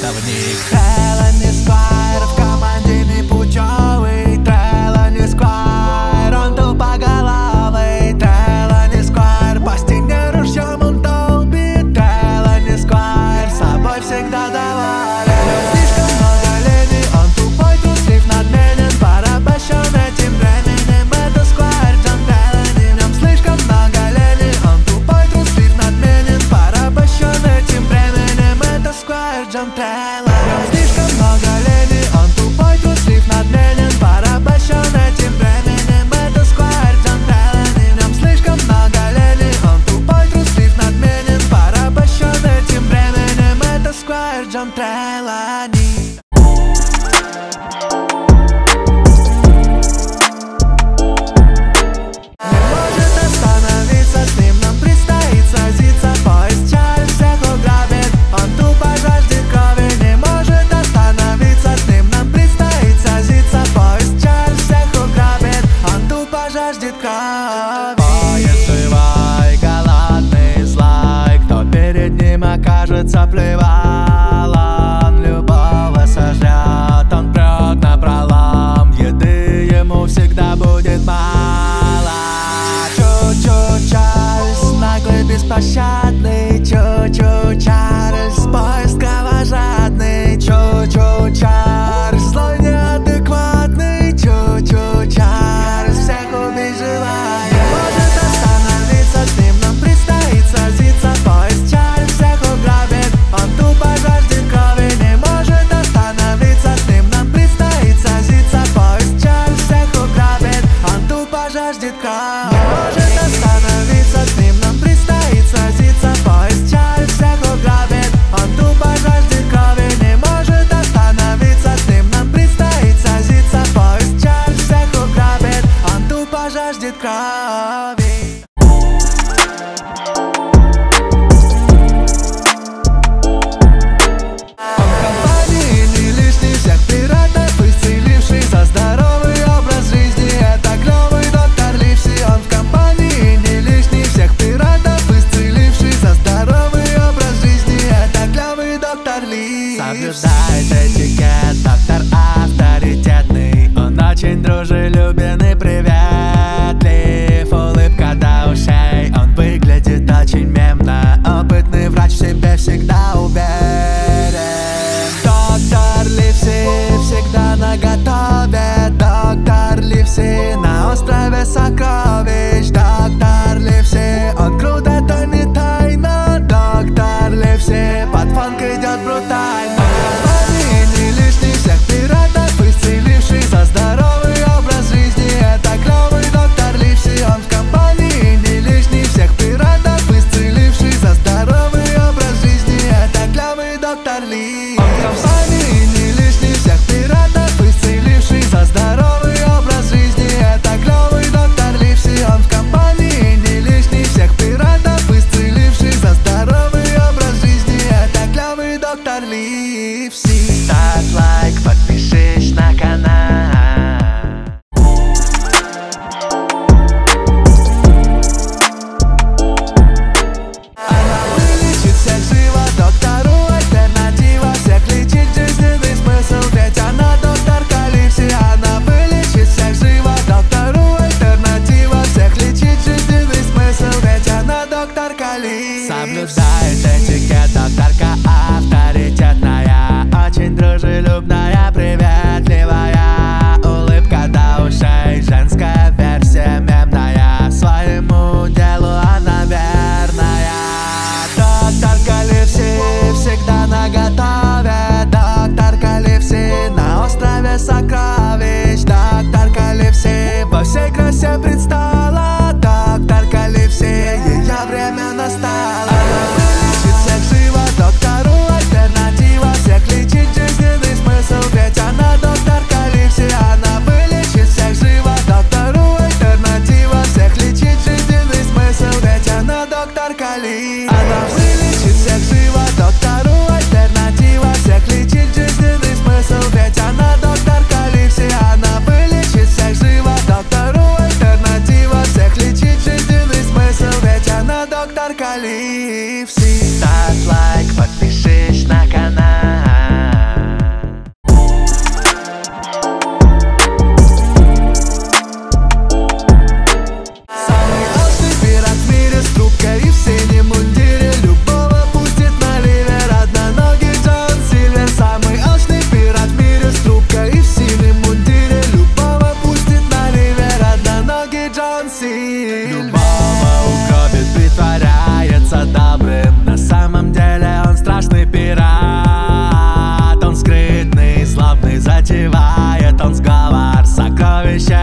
наставник. Трелани Сквайр в команде непутевый. Трелани Сквайр, он тупоголовый. Трелани Сквайр, по стене ружьем он долбит. Трелани Сквайр, с собой всегда доволен. Слишком много лени, он тупой, труслив, надменен, порабощен этим временем. Это Сквайр Джон Трелани. В нем слишком много лени, он тупой, труслив, надменен, порабощен этим временем. Это Сквайр Джон Трелани. Слишком много лени, он тупой, труслив, надменен, порабощен этим временем. Это Сквайр Джон Трелани. В нем слишком много лени, он тупой, труслив, надменен, порабощен этим временем. Это Сквайр Джон Трелани. Не может остановиться, с ним нам предстоит сразиться. Поезд Чарльз всех угробит, он тупо жаждет крови. Не может остановиться, с ним нам предстоит сразиться. Поезд Чарльз всех угробит, он тупо жаждет крови. Поезд живой, голодный, злой, кто перед ним окажется, плевал. Он любого сожрет, он прет напролом, еды ему всегда будет мало. Чу-чу Чарльз, наглый, беспощадный. Чу-чу Чарльз, поезд кровожадный. Чу-чу Чарльз, злой, неадекватный. Чу-чу Чарльз, всех убить желает. Не может остановиться, с ним нам предстоит сразиться. Поезд Чарльз всех угробит, он тупо жаждет крови. Не может остановиться, с ним нам предстоит сразиться. Поезд Чарльз всех угробит, он тупо жаждет крови. Не может остановиться, с ним нам предстоит сразиться. Поезд Чарльз всех угробит, он тупо жаждет крови. Не может остановиться, с ним нам предстоит сразиться. Поезд Чарльз всех угробит, он тупо жаждет крови. Он в компании не лишний, всех пиратов исцеливший. За здоровый образ жизни, это клёвый доктор Ливси. Он в компании не лишний, всех пиратов исцеливший. За здоровый образ жизни, это клёвый доктор Ливси. Соблюдает этикет, доктор авторитетный. Он очень дружелюбен и приветлив. Улыбка до ушей, он выглядит очень мемно. Опытный врач в себе всегда уверен. Доктор Ливси всегда наготове. Доктор Ливси на острове сокровищ. Доктор Ливси, он крут, это не тайна. Доктор Ливси, под фанк идет брутально. Он не лишний, всех пиратов исцеливший. За здоровый образ жизни, это клёвый доктор Ливси. Он в компании не лишний, всех пиратов исцеливший. За здоровый образ жизни, это клёвый доктор Ливси. Он в компании не лишний, всех пиратов исцеливший. За здоровый образ жизни, это клёвый доктор Ливси.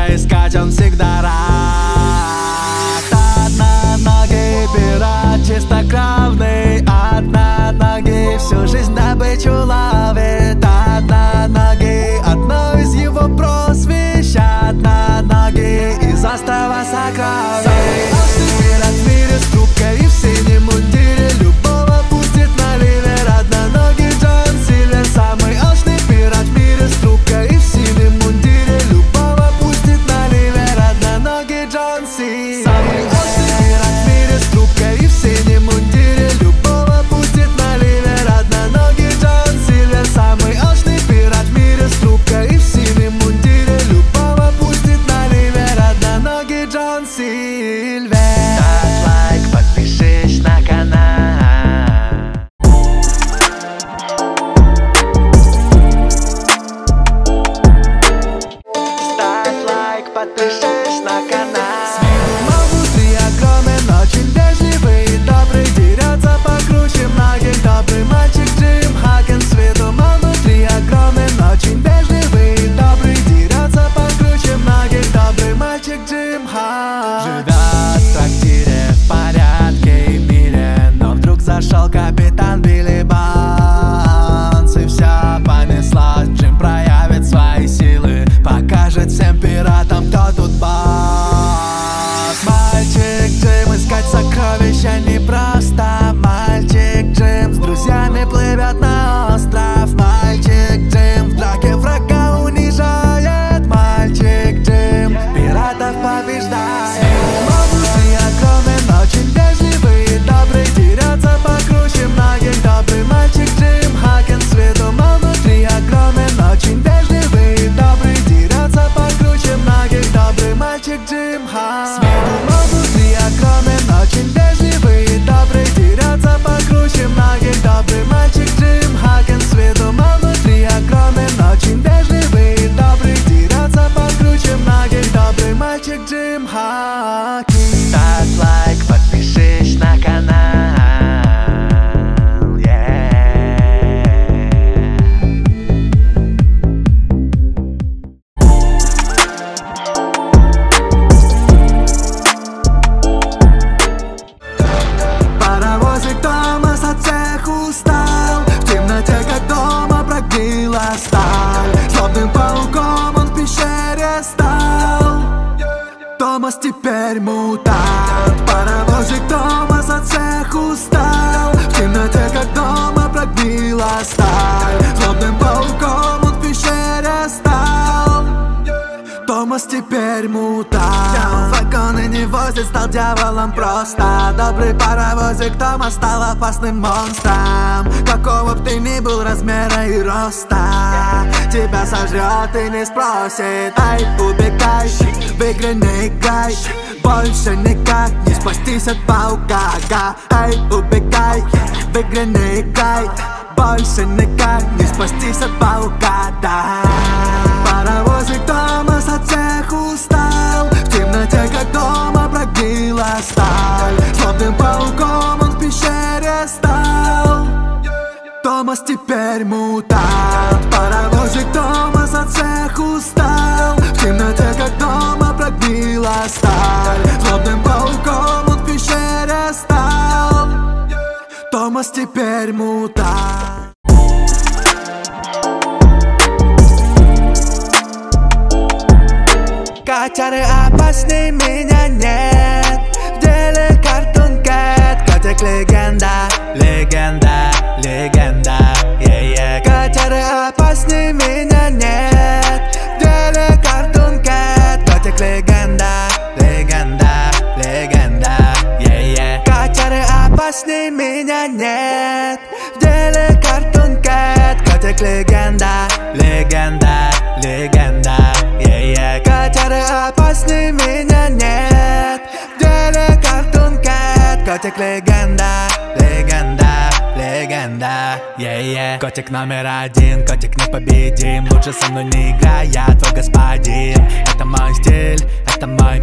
тебя искать он всегда рад. Одноногий пират, чистокровный, одноногий всю жизнь добычу ловит. Одноногий, одно из его прозвищ, одноногий из острова сокровищ. Самый пират в мире с трубкой и в синем мундире любого пустит на ливер. Одноногий Джон Сильвер, самый алчный пират в мире с трубкой и в синем мундире любого пустит на ливер. Одноногий Джон Сильвер, самый алчный пират в мире с трубкой и в синем мундире любого пустит на ливер. Одноногий Джон Сильвер, самый алчный пират в мире с трубкой и в синем мундире любого пустит на ливер. Одноногий Джон Сильвер. Ставь лайк, подпишись на канал. Ставь лайк, подпишись на канал. С виду мал внутри огромен, очень вежливый и добрый, дерется покруче многих. Добрый мальчик Джим Хакен. С виду мал внутри огромен, очень вежливый и добрый, дерется покруче многих. Добрый мальчик Джим Хакен живет в трактире в порядке и мире, но вдруг зашел капитан Билли Бонс, и все понеслось. Джим проявит свои силы, покажет всем пиратам, кто тут босс. Мальчик Джим, искать сокровища непросто. Мальчик Джим с друзьями плывет на остров. Мальчик Джим в драке врага унижает. Мальчик Джим пиратов побеждает. Мал внутри огромен, очень вежливый и добрый, дерется покруче многих. Добрый мальчик Джим Хакен. С виду мал внутри огромен, очень вежливый и добрый, дерется покруче многих. Добрый мальчик Джим Хакен. С виду мал внутри огромен, очень вежливый и добрый, дерется покруче многих. Добрый мальчик Джим Хакен. С виду мал внутри огромен, очень вежливый и добрый, дерется покруче многих. Добрый мальчик Джим Хакен. Ставь лайк, подпишись на канал. Паровозик Томас от всех устал, в темноте как дома прогнила сталь. Злобным пауком он в пещере стал. Томас теперь мутант. Паровозик Томас от всех устал, в темноте как дома прогнила сталь. Злобным пауком он в пещере стал. Томас теперь мутант. Вагон и не возит, стал дьяволом просто. Добрый паровозик Томас стал опасным монстром. Какого б ты ни был размера и роста, тебя сожрет и не спросит. Ай, убегай, в игры не играй, больше никак не спастись от паука. Ай, убегай, в игры не играй, больше никак не спастись от паука. Паровозик Томас от всех устал, в темноте как дома прогнила сталь. Злобным пауком он в пещере стал. Томас теперь мутант. Паровозик Томас от всех устал, в темноте как дома прогнила сталь. Злобным пауком он в пещере стал. Томас теперь мутант. Котяры опасней меня нет, в деле Cartoon Cat. Котик легенда, легенда, легенда, Котяры опасней меня нет, в деле Cartoon Cat. Котик легенда, легенда, легенда, Котяры опасней меня нет, в деле Cartoon Cat. Котик легенда, легенда, легенда, Котяры опасней меня нет, в деле Cartoon Cat. Котик легенда, легенда, легенда, Котик номер один, котик непобедим. Лучше со мной не играй, я твой господин. Это мой стиль, это мой мир, я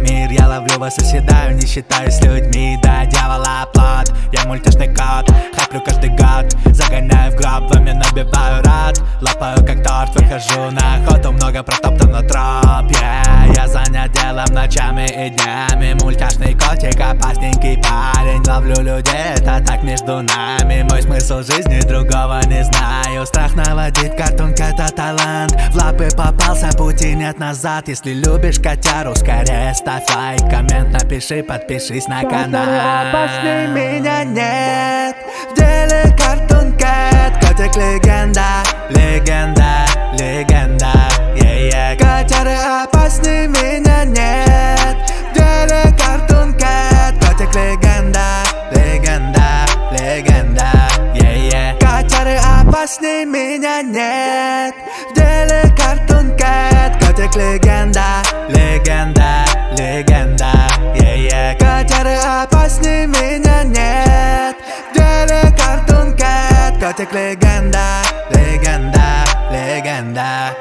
ловлю вас и съедаю, не считаюсь людьми. Да, дьявола плод, я мультяшный кот. Хаплю каждый год, загоняю в гроб, вами набиваю рот. Лапаю как торт, выхожу на охоту, много протоптано троп. Я занят делом ночами и днями. Мультяшный котик, опасненький парень. Ловлю людей, это так между нами. Мой смысл жизни другого не знаю. Страх наводить картунг, это талант. В лапы попался, пути нет назад. Если любишь котяру, скорее ставь лайк, коммент напиши, подпишись на канал. Опасней меня нет, в деле Cartoon Cat. Котик легенда, легенда, легенда, Котяры опасней меня нет, в деле Cartoon Cat. Котик легенда, легенда, легенда, Котяры опасней меня нет, в деле Cartoon Cat. Котик легенда, легенда, легенда, Котяры опасней меня нет, в деле Cartoon Cat. Котик легенда, легенда, легенда,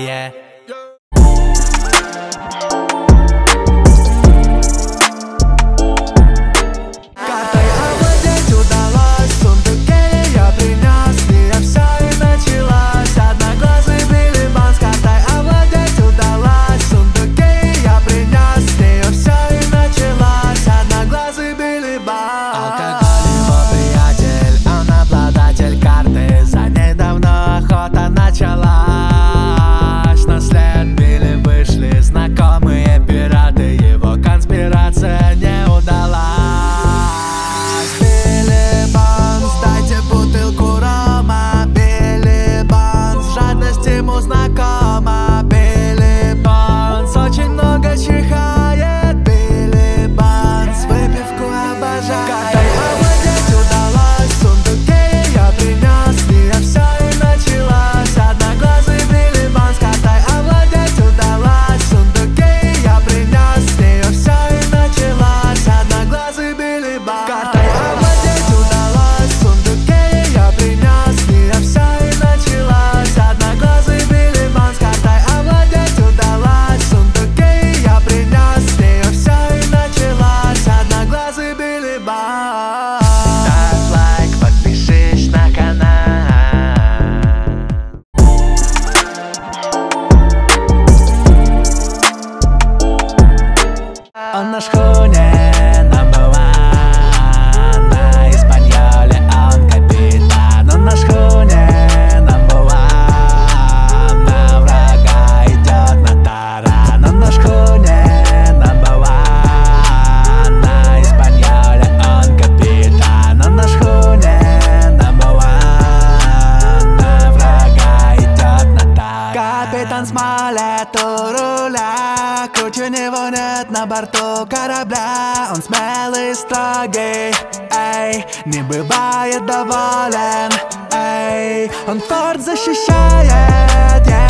Картой овладеть удалось, в сундуке я принес, с нее все и началось. Одноглазый Билли Бон. С картой овладеть удалось, в сундуке я принес, с нее все и началось. Одноглазый Билли Бон. Алкоголь его приятель, он обладатель карты. За ней давно охота началась. На след Билли вышли знакомые пираты, его конспирация не удалась. Билли Бонс, дайте бутылку рома. Билли Бонс, жадность ему знакома. Билли Бонс очень много чихает. Билли Бонс выпивку обожает. Картой овладеть удалось, в сундуке я принес, с нее все и началось. Одноглазый Билли Бонс. С картой овладеть удалось, в сундуке я принес, с нее все и началось. Одноглазый Билли Бонс. Картой овладеть удалось, в сундуке я принес, с нее все и началось. Одноглазый Билли Бонс. С картой овладеть удалось, в сундуке я принес, с нее все и началось. Одноглазый Билли Бонс. Ставь лайк, подпишись на канал. Он на шхуне number one, на Испаньоле он капитан. Он на шхуне number one, на врага идет на таран. Он на шхуне number one, на Испаньоле он капитан. Он на шхуне number one, на врага идет на таран. Капитан Смолет у руля, круче него нет на борту корабля. Он смелый, строгий, эй, не бывает доволен, эй. Он форт защищает,